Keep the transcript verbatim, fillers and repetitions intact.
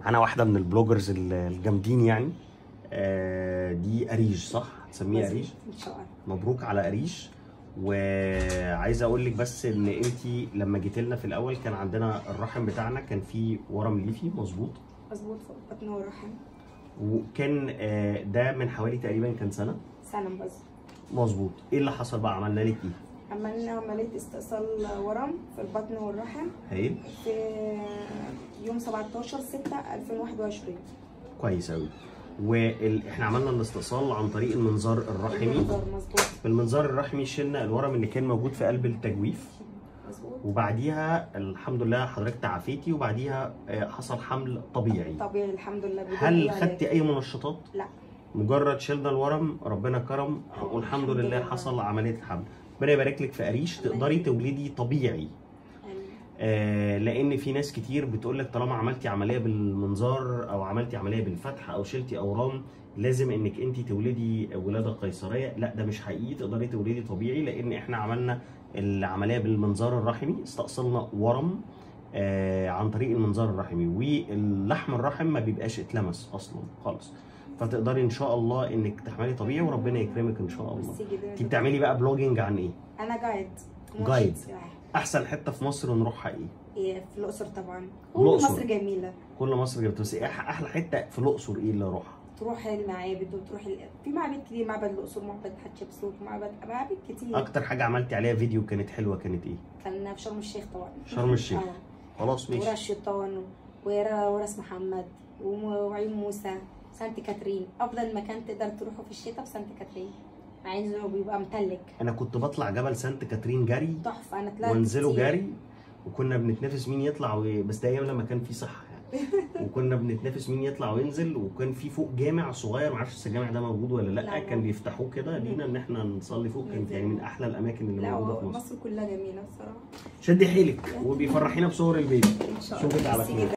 انا واحده من البلوجرز الجامدين يعني. آه دي اريج صح؟ هتسميها اريج ان شاء الله. مبروك على اريج. وعايز اقول لك بس ان انت لما جيت لنا في الاول كان عندنا الرحم بتاعنا كان فيه ورم ليفي مظبوط مظبوط فوق البطن والرحم. وكان آه ده من حوالي تقريبا كان سنه سنه بس مظبوط. ايه اللي حصل بقى؟ عملنا لك ايه؟ عملنا عمليه استئصال ورم في البطن والرحم هايل. في يوم سبعتاشر ستة ألفين وواحد وعشرين. كويس قوي. واحنا عملنا الاستئصال عن طريق المنظار الرحمي. المنظار مظبوط. بالمنظار الرحمي شلنا الورم اللي كان موجود في قلب التجويف مظبوط. وبعديها الحمد لله حضرتك تعافيتي وبعديها حصل حمل طبيعي. طبيعي الحمد لله. هل خدتي اي منشطات؟ لا. مجرد شلنا الورم ربنا كرم والحمد لله حصل عمليه الحمل. ربنا يبارك لك في اريش تقدري تولدي طبيعي. آه لان في ناس كتير بتقول لك طالما عملتي عمليه بالمنظار او عملتي عمليه بالفتح او شلتي اورام لازم انك انت تولدي ولاده قيصريه. لا ده مش حقيقي، تقدري تولدي طبيعي لان احنا عملنا العمليه بالمنظار الرحمي، استأصلنا ورم آه عن طريق المنظار الرحمي واللحم الرحم ما بيبقاش اتلمس اصلا خالص. فتقدري ان شاء الله انك تحملي طبيعي وربنا يكرمك ان شاء الله. انت بتعملي بقى بلوجينج عن ايه؟ انا جايد. جايد. احسن حته في مصر نروحها ايه؟ ايه في الاقصر طبعا. كل مصر جميله. كل مصر جميله. بس ايه احلى حته في الاقصر ايه اللي اروحها؟ تروح المعابد وتروح ال... في معابد كتير، معبد الاقصر، معبد حتشبسوت، معبد معابد كتير. اكتر حاجه عملتي عليها فيديو كانت حلوه كانت ايه؟ كان في شرم الشيخ طبعا. شرم الشيخ. اه خلاص ماشي. ورا الشيطان ورا وراس محمد وعيون موسى، سانت كاترين. افضل مكان تقدر تروحه في الشتاء في سانت كاترين مع انه بيبقى متلج. انا كنت بطلع جبل سانت كاترين جري تحفه. انا طلعت وانزله جري وكنا بنتنافس مين يطلع و... بس ده ايام لما كان في صحه يعني. وكنا بنتنافس مين يطلع وينزل وكان في فوق جامع صغير ما اعرفش الجامع ده موجود ولا لا, لا كان بيفتحوه كده لينا ان احنا نصلي فوق. كانت يعني من احلى الاماكن اللي موجوده في مصر. مصر كلها جميله الصراحه. شدي حيلك وبيفرحينا بصور البيبي. ان شاء الله. اشوفك على خير.